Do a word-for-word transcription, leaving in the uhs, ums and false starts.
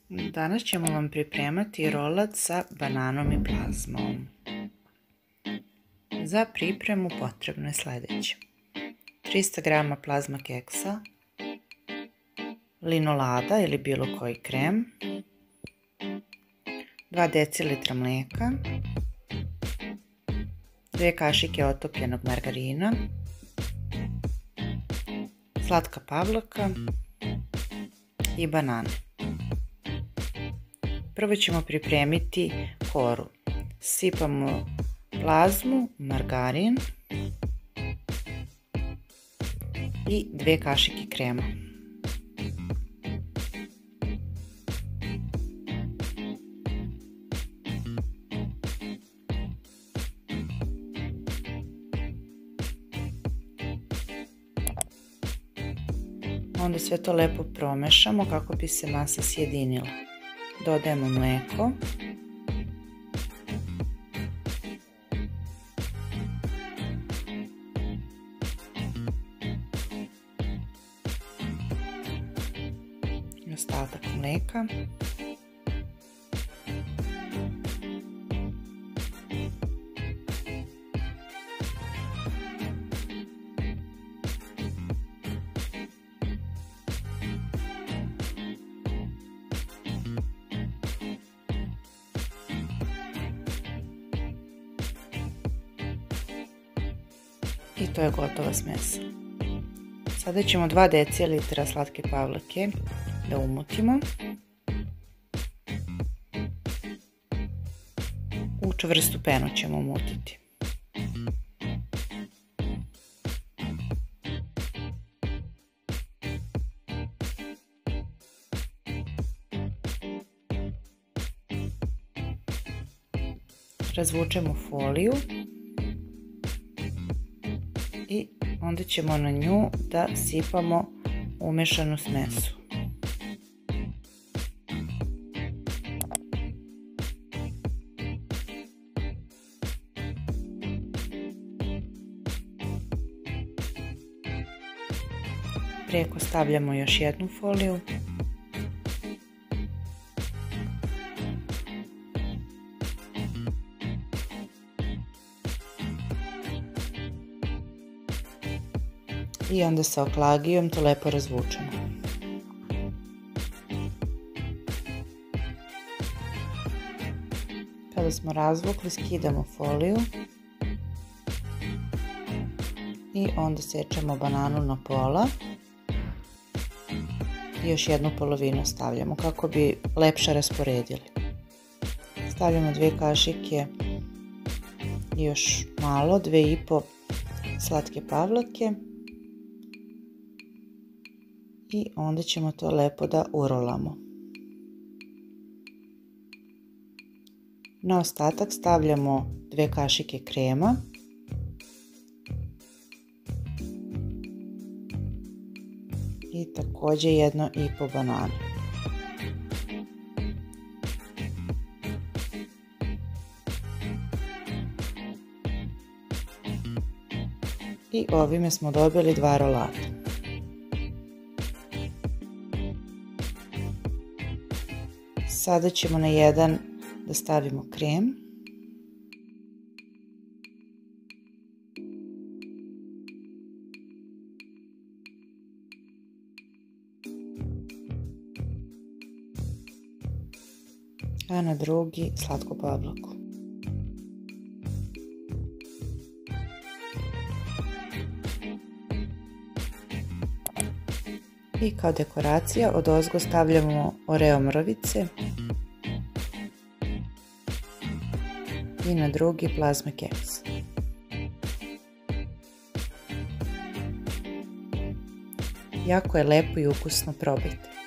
Danas ćemo vam pripremati rolat sa bananom i plazmom. Za pripremu potrebno je sljedeće: trista grama plazma keksa, linolada ili bilo koji krem, dva decilitra mlijeka, dvije kašike otopljenog margarina, slatka pavlaka i banane. Prvo ćemo pripremiti koru. Sipamo plazmu, margarin i dvije kašike krema. Onda sve to lepo promešamo kako bi se masa sjedinila. Dodajemo mlijeko. I ostatak mlijeka. I to je gotova smesa. Sada ćemo dva decilitra slatke pavlake da umutimo u čvrstu penu ćemo umutiti. Razvučemo foliju i onda ćemo na nju da sipamo umešanu smesu. Preko stavljamo još jednu foliju. I onda sa oklagijom to lepo razvučemo. Kada smo razvukli, skidamo foliju i onda sečemo bananu na pola i još jednu polovinu stavljamo kako bi lepše rasporedili. Stavljamo dvije kašike i još malo, dvije i po slatke pavlake. I onda ćemo to lepo da urolamo. Na ostatak stavljamo dvije kašike krema i također jedno i po banane. I ovime smo dobili dva rolata. Sada ćemo na jedan da stavimo krem. A na drugi slatku pavlaku. I kao dekoracija odozgo stavljamo oreo mrvice i na drugi plazma keks. Jako je lepo i ukusno, probajte.